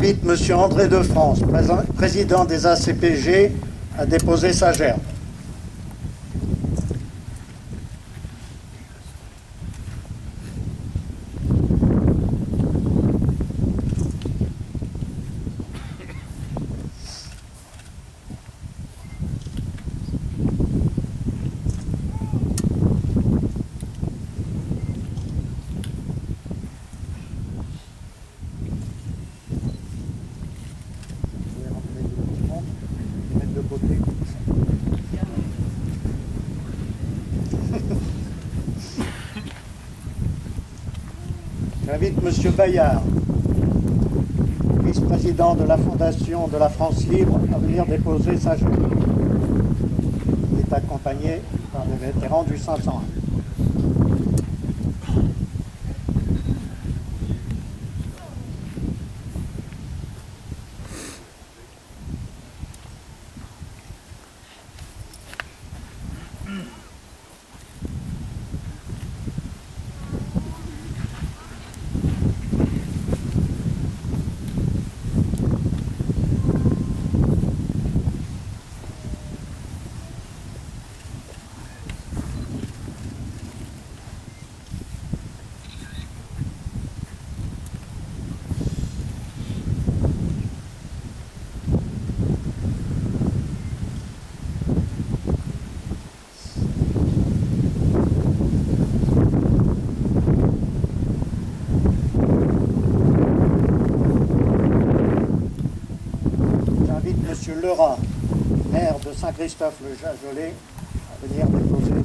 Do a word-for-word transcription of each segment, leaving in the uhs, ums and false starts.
J'invite M. André de France, président des A C P G, à déposer sa gerbe. J'invite M. Bayard, vice-président de la Fondation de la France Libre, à venir déposer sa gerbe. Il est accompagné par des vétérans du cinq cent un. M. Lerat, maire de Saint-Christophe-le-Jajolais, à venir déposer.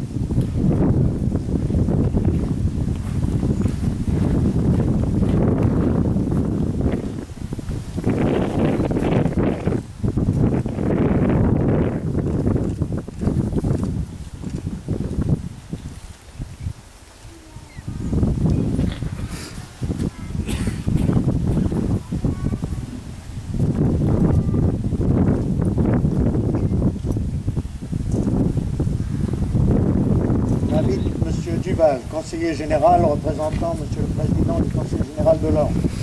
J'invite M. Duval, conseiller général, représentant M. le Président du Conseil général de l'Ordre.